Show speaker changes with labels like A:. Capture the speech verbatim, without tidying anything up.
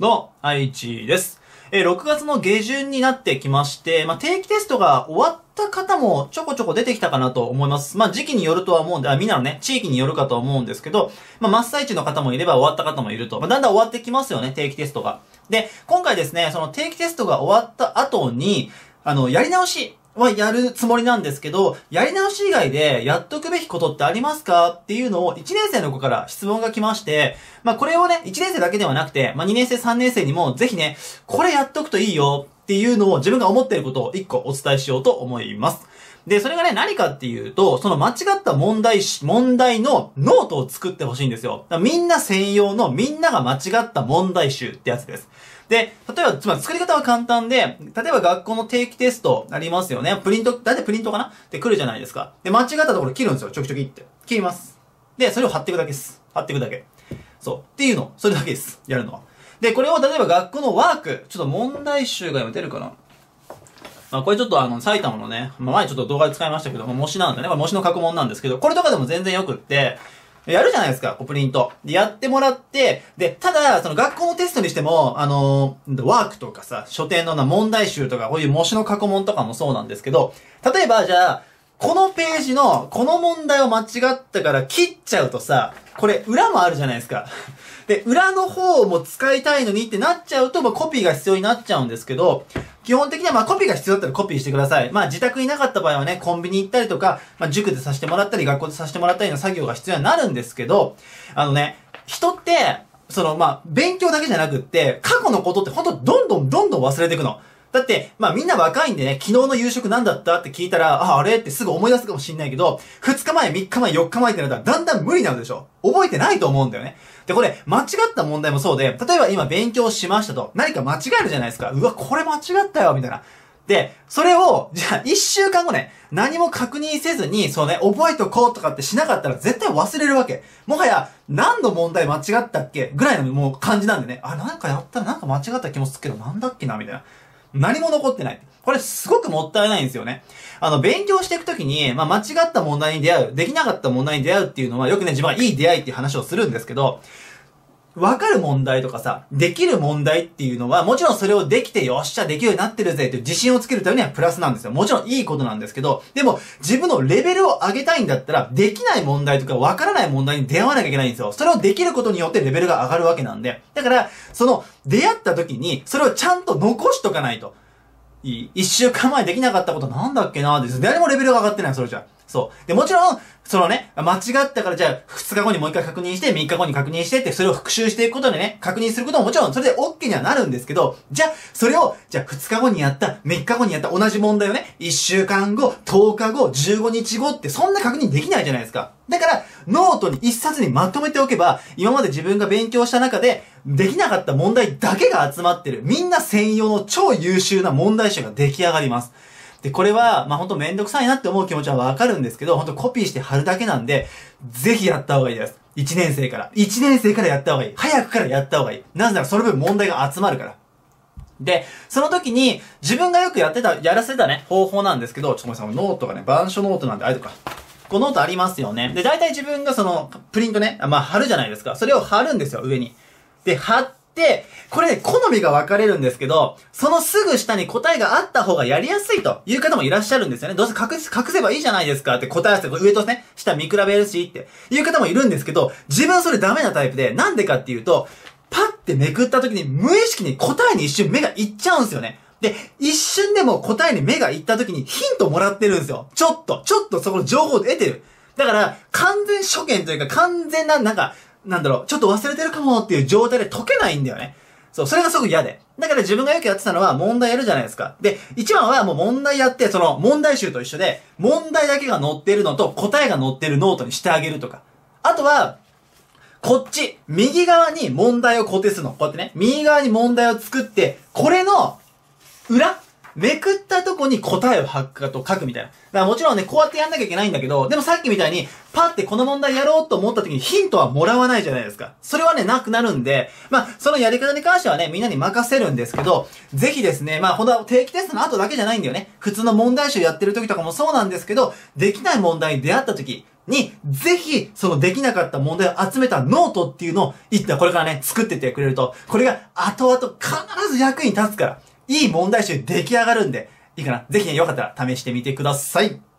A: どうも、愛知です。えー、ろくがつの下旬になってきまして、まあ、定期テストが終わった方もちょこちょこ出てきたかなと思います。まあ、時期によるとは思うんで、あ、みんなのね、地域によるかと思うんですけど、まあ、真っ最中の方もいれば終わった方もいると。まあ、だんだん終わってきますよね、定期テストが。で、今回ですね、その定期テストが終わった後に、あの、やり直しはやるつもりなんですけど、やり直し以外でやっとくべきことってありますかっていうのをいちねん生の子から質問が来まして、まあこれをね、いちねん生だけではなくて、まあにねん生さんねん生にもぜひね、これやっとくといいよっていうのを自分が思っていることをいっこお伝えしようと思います。で、それがね、何かっていうと、その間違った問題し、問題のノートを作ってほしいんですよ。みんな専用のみんなが間違った問題集ってやつです。で、例えば、つまり作り方は簡単で、例えば学校の定期テストありますよね。プリント、だいたいプリントかなって来るじゃないですか。で、間違ったところ切るんですよ。ちょきちょきって。切ります。で、それを貼っていくだけです。貼っていくだけ。そう。っていうの。それだけです。やるのは。で、これを例えば学校のワーク、ちょっと問題集が今出るかな。まあ、これちょっとあの、埼玉のね、まあ、前ちょっと動画で使いましたけども、模試なんでね、これ模試の過去問なんですけど、これとかでも全然よくって、やるじゃないですか、プリント。で、やってもらって、で、ただ、その学校のテストにしても、あのー、ワークとかさ、書店のな問題集とか、こういう模試の過去問とかもそうなんですけど、例えば、じゃあ、このページの、この問題を間違ったから切っちゃうとさ、これ、裏もあるじゃないですか。で、裏の方も使いたいのにってなっちゃうと、まあ、コピーが必要になっちゃうんですけど、基本的にはまあコピーが必要だったらコピーしてください。まあ自宅になかった場合はね、コンビニ行ったりとか、まあ塾でさせてもらったり、学校でさせてもらったりの作業が必要になるんですけど、あのね、人って、そのまあ勉強だけじゃなくって、過去のことってほんとどんどんどんどん忘れていくの。だって、まあみんな若いんでね、昨日の夕食何だったって聞いたら、あ、あれってすぐ思い出すかもしんないけど、ふつかまえ、みっかまえ、よっかまえってなったらだんだん無理になるでしょ。覚えてないと思うんだよね。で、これ、間違った問題もそうで、例えば今勉強しましたと、何か間違えるじゃないですか。うわ、これ間違ったよ、みたいな。で、それを、じゃあ、一週間後ね、何も確認せずに、そうね、覚えとこうとかってしなかったら絶対忘れるわけ。もはや、何の問題間違ったっけぐらいのもう感じなんでね。あ、なんかやったらなんか間違った気もするけど、なんだっけなみたいな。何も残ってない。これすごくもったいないんですよね。あの、勉強していくときに、まあ、間違った問題に出会う、できなかった問題に出会うっていうのは、よくね、自分はいい出会いっていう話をするんですけど、わかる問題とかさ、できる問題っていうのは、もちろんそれをできてよっしゃできるようになってるぜっていう自信をつけるためにはプラスなんですよ。もちろんいいことなんですけど、でも自分のレベルを上げたいんだったら、できない問題とかわからない問題に出会わなきゃいけないんですよ。それをできることによってレベルが上がるわけなんで。だから、その出会った時に、それをちゃんと残しとかないと。いい。一週間前できなかったことなんだっけなーって、誰もレベルが上がってない、それじゃ。そう。で、もちろん、そのね、間違ったからじゃあ、二日後にもう一回確認して、三日後に確認してって、それを復習していくことでね、確認することももちろんそれで OK にはなるんですけど、じゃあ、それを、じゃあ二日後にやった、三日後にやった同じ問題をね、一週間後、十日後、十五日後って、そんな確認できないじゃないですか。だから、ノートに一冊にまとめておけば、今まで自分が勉強した中で、できなかった問題だけが集まってる、みんな専用の超優秀な問題集が出来上がります。で、これは、まあ、ほんとめんどくさいなって思う気持ちはわかるんですけど、ほんとコピーして貼るだけなんで、ぜひやった方がいいです。いちねん生から。いちねん生からやった方がいい。早くからやった方がいい。なぜならその分問題が集まるから。で、その時に、自分がよくやってた、やらせたね、方法なんですけど、ちょっとごめんなさい、ノートがね、板書ノートなんで、あれとか。このノートありますよね。で、大体自分がその、プリントね、まあ、貼るじゃないですか。それを貼るんですよ、上に。で、貼って、で、これね、好みが分かれるんですけど、そのすぐ下に答えがあった方がやりやすいという方もいらっしゃるんですよね。どうせ隠す、隠せばいいじゃないですかって答え合わせて、上とね、下見比べるしっていう方もいるんですけど、自分はそれダメなタイプで、なんでかっていうと、パッてめくった時に無意識に答えに一瞬目がいっちゃうんですよね。で、一瞬でも答えに目がいった時にヒントもらってるんですよ。ちょっと、ちょっとそこの情報を得てる。だから、完全初見というか完全な、なんか、なんだろう、ちょっと忘れてるかもっていう状態で解けないんだよね。そう、それがすごく嫌で。だから自分がよくやってたのは問題やるじゃないですか。で、一番はもう問題やって、その問題集と一緒で、問題だけが載っているのと答えが載っているノートにしてあげるとか。あとは、こっち、右側に問題を固定するの。こうやってね、右側に問題を作って、これの裏めくったとこに答えを書くと書くみたいな。だからもちろんね、こうやってやんなきゃいけないんだけど、でもさっきみたいに、パってこの問題やろうと思った時にヒントはもらわないじゃないですか。それはね、なくなるんで、まあ、そのやり方に関してはね、みんなに任せるんですけど、ぜひですね、まあ、ほんとは定期テストの後だけじゃないんだよね。普通の問題集やってる時とかもそうなんですけど、できない問題に出会った時、 に、ぜひ、そのできなかった問題を集めたノートっていうのを、いったこれからね、作ってってくれると、これが後々必ず役に立つから、いい問題集出来上がるんで、いいかな。ぜひね、よかったら試してみてください。